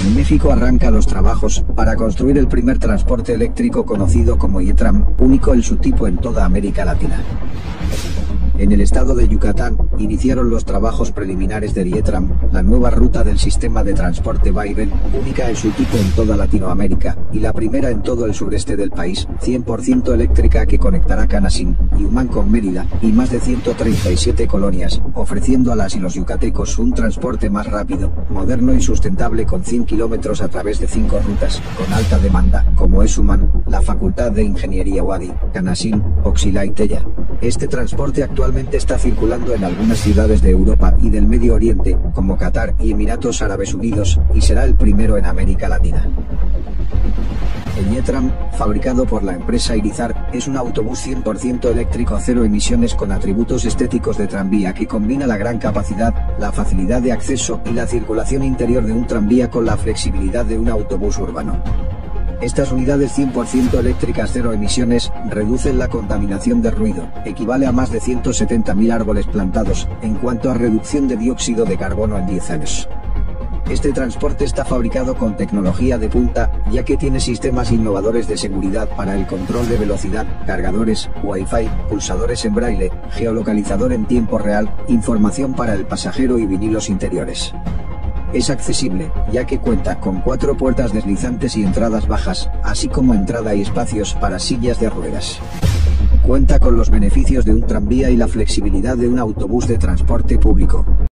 En México arranca los trabajos para construir el primer transporte eléctrico conocido como YETRAM, único en su tipo en toda América Latina. En el estado de Yucatán, iniciaron los trabajos preliminares del YETRAM, la nueva ruta del sistema de transporte vaivén, única en su tipo en toda Latinoamérica, y la primera en todo el sureste del país, 100% eléctrica que conectará Canacín y Humán con Mérida, y más de 137 colonias, ofreciendo a las y los yucatecos un transporte más rápido, moderno y sustentable con 100 kilómetros a través de 5 rutas, con alta demanda, como es Humán, la Facultad de Ingeniería UADY, Canacín, Oxilá y Tella. Este transporte actualmente está circulando en algunas ciudades de Europa y del Medio Oriente, como Qatar y Emiratos Árabes Unidos, y será el primero en América Latina. El YETRAM, fabricado por la empresa Irizar, es un autobús 100% eléctrico cero emisiones con atributos estéticos de tranvía que combina la gran capacidad, la facilidad de acceso y la circulación interior de un tranvía con la flexibilidad de un autobús urbano. Estas unidades 100% eléctricas cero emisiones reducen la contaminación de ruido, equivale a más de 170.000 árboles plantados, en cuanto a reducción de dióxido de carbono en 10 años. Este transporte está fabricado con tecnología de punta, ya que tiene sistemas innovadores de seguridad para el control de velocidad, cargadores, Wi-Fi, pulsadores en braille, geolocalizador en tiempo real, información para el pasajero y vinilos interiores. Es accesible, ya que cuenta con 4 puertas deslizantes y entradas bajas, así como entrada y espacios para sillas de ruedas. Cuenta con los beneficios de un tranvía y la flexibilidad de un autobús de transporte público.